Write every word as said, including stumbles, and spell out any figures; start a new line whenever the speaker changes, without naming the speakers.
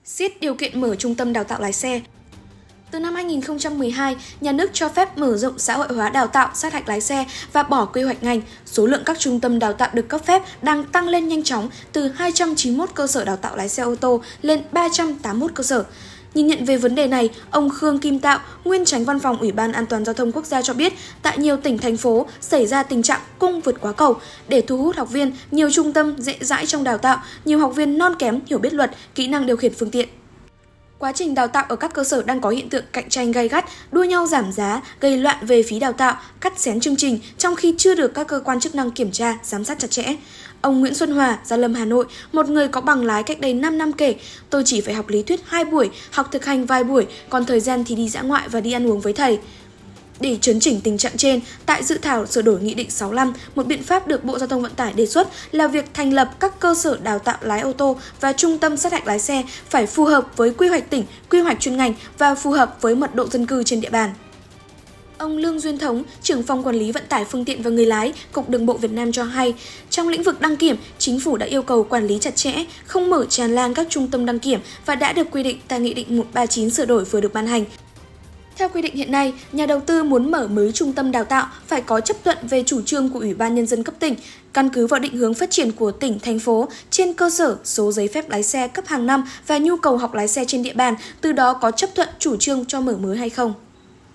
Siết điều kiện mở trung tâm đào tạo lái xe. Từ năm hai nghìn không trăm mười hai, nhà nước cho phép mở rộng xã hội hóa đào tạo sát hạch lái xe và bỏ quy hoạch ngành. Số lượng các trung tâm đào tạo được cấp phép đang tăng lên nhanh chóng từ hai trăm chín mươi mốt cơ sở đào tạo lái xe ô tô lên ba trăm tám mươi mốt cơ sở. Nhìn nhận về vấn đề này, ông Khương Kim Tạo, nguyên Chánh Văn phòng Ủy ban An toàn Giao thông Quốc gia cho biết, tại nhiều tỉnh, thành phố xảy ra tình trạng cung vượt quá cầu. Để thu hút học viên, nhiều trung tâm dễ dãi trong đào tạo, nhiều học viên non kém hiểu biết luật, kỹ năng điều khiển phương tiện. Quá trình đào tạo ở các cơ sở đang có hiện tượng cạnh tranh gay gắt, đua nhau giảm giá, gây loạn về phí đào tạo, cắt xén chương trình trong khi chưa được các cơ quan chức năng kiểm tra, giám sát chặt chẽ. Ông Nguyễn Xuân Hòa, Gia Lâm, Hà Nội, một người có bằng lái cách đây năm năm kể, tôi chỉ phải học lý thuyết hai buổi, học thực hành vài buổi, còn thời gian thì đi dã ngoại và đi ăn uống với thầy. Để chấn chỉnh tình trạng trên, tại dự thảo sửa đổi Nghị định sáu mươi lăm, một biện pháp được Bộ Giao thông Vận tải đề xuất là việc thành lập các cơ sở đào tạo lái ô tô và trung tâm sát hạch lái xe phải phù hợp với quy hoạch tỉnh, quy hoạch chuyên ngành và phù hợp với mật độ dân cư trên địa bàn. Ông Lương Duyên Thống, trưởng phòng quản lý vận tải phương tiện và người lái, Cục Đường bộ Việt Nam cho hay, trong lĩnh vực đăng kiểm, chính phủ đã yêu cầu quản lý chặt chẽ, không mở tràn lan các trung tâm đăng kiểm và đã được quy định tại Nghị định một trăm ba mươi chín sửa đổi vừa được ban hành. Theo quy định hiện nay, nhà đầu tư muốn mở mới trung tâm đào tạo phải có chấp thuận về chủ trương của Ủy ban Nhân dân cấp tỉnh, căn cứ vào định hướng phát triển của tỉnh, thành phố, trên cơ sở số giấy phép lái xe cấp hàng năm và nhu cầu học lái xe trên địa bàn, từ đó có chấp thuận chủ trương cho mở mới hay không.